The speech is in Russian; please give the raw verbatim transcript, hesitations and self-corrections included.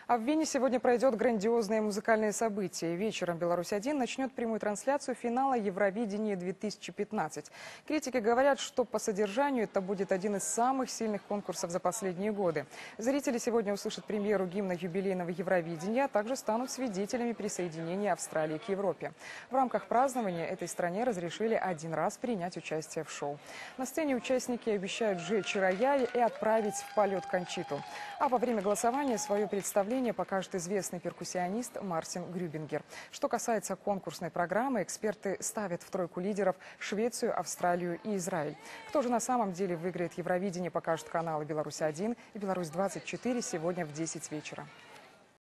А в Вене сегодня пройдет грандиозное музыкальное событие. Вечером Беларусь один начнет прямую трансляцию финала Евровидения две тысячи пятнадцать. Критики говорят, что по содержанию это будет один из самых сильных конкурсов за последние годы. Зрители сегодня услышат премьеру гимна юбилейного Евровидения, а также станут свидетелями присоединения Австралии к Европе. В рамках празднования этой стране разрешили один раз принять участие в шоу. На сцене участники обещают сжечь рояль и отправить в полет Кончиту. А во время голосования свое представление покажет известный перкуссионист Мартин Грюбингер. Что касается конкурсной программы, эксперты ставят в тройку лидеров Швецию, Австралию и Израиль. Кто же на самом деле выиграет Евровидение, покажут каналы «Беларусь один» и «Беларусь двадцать четыре» сегодня в десять вечера.